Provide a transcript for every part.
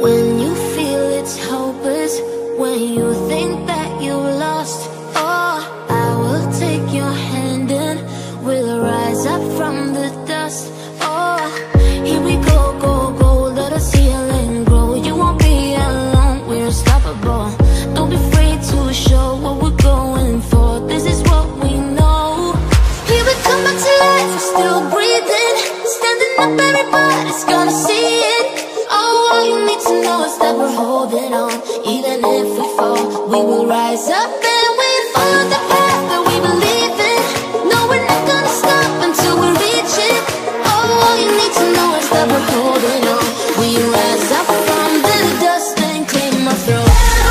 When you feel it's hopeless, when you think that you lost, oh, I will take your hand and we'll rise up from the dust. Oh, here we go, go, go, let us heal and grow. You won't be alone, we're unstoppable. Don't be afraid to show what we're going for. This is what we know. Here we come back to life, we're still breathing. Standing up, everybody's gonna see it. Oh, all you need to know is that we're holding on. Even if we fall, we will rise up and we follow the path that we believe in. No, we're not gonna stop until we reach it. Oh, all you need to know is that we're holding on. We rise up from the dust and claim our throne.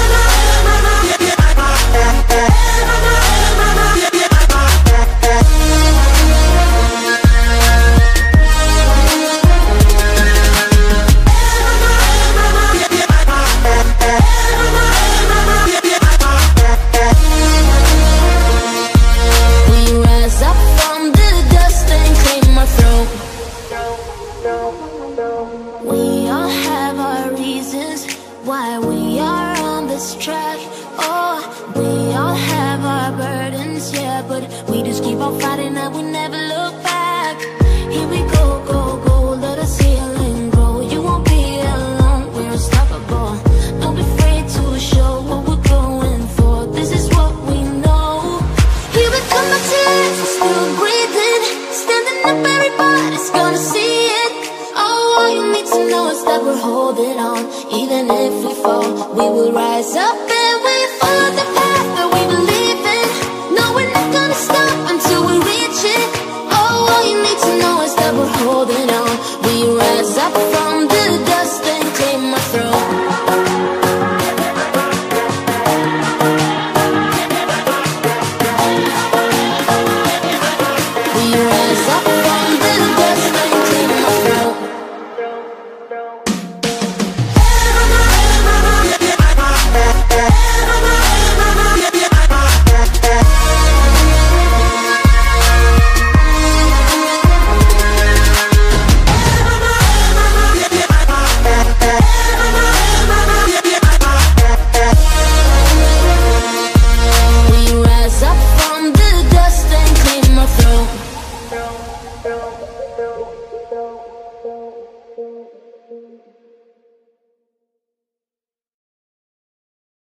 We all have our reasons why we are on this track. Oh, we all have our burdens, yeah, but we just keep on fighting and we never look back. Here we go, go, go, let us heal and grow. You won't be alone, we're unstoppable. Don't be afraid to show what we're going for. This is what we know. Here we come back to life, we're still breathing. Standing up, everybody's gonna see it. All you need to know is that we're holding on. Even if we fall, we will rise up and we follow the path.